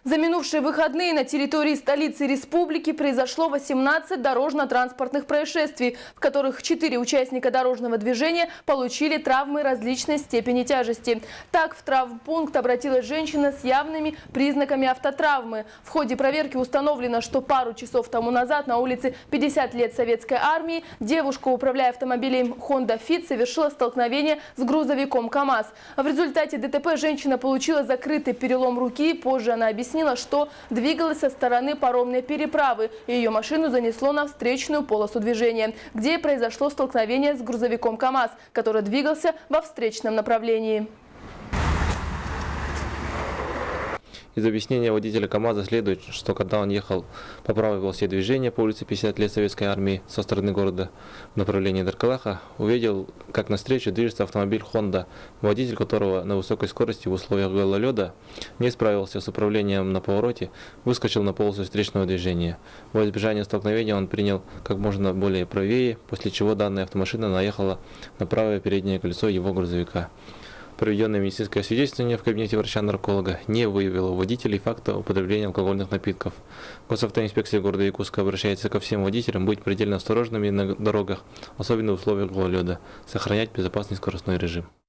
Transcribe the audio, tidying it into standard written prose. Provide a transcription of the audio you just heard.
За минувшие выходные на территории столицы республики произошло 18 дорожно-транспортных происшествий, в которых 4 участника дорожного движения получили травмы различной степени тяжести. Так, в травмпункт обратилась женщина с явными признаками автотравмы. В ходе проверки установлено, что пару часов тому назад на улице 50 лет Советской армии девушка, управляя автомобилем Honda Fit, совершила столкновение с грузовиком КАМАЗ. В результате ДТП женщина получила закрытый перелом руки. Позже она объяснила, что двигалась со стороны паромной переправы, и ее машину занесло на встречную полосу движения, где и произошло столкновение с грузовиком КАМАЗ, который двигался во встречном направлении. Из объяснения водителя КАМАЗа следует, что когда он ехал по правой полосе движения по улице 50 лет Советской армии со стороны города в направлении Даркалаха, увидел, как навстречу движется автомобиль Honda, водитель которого на высокой скорости в условиях гололеда не справился с управлением на повороте, выскочил на полосу встречного движения. Во избежание столкновения он принял как можно более правее, после чего данная автомашина наехала на правое переднее колесо его грузовика. Проведенное медицинское освидетельствование в кабинете врача-нарколога не выявило у водителей факта употребления алкогольных напитков. Госавтоинспекция города Якутска обращается ко всем водителям быть предельно осторожными на дорогах, особенно в условиях гололеда, сохранять безопасный скоростной режим.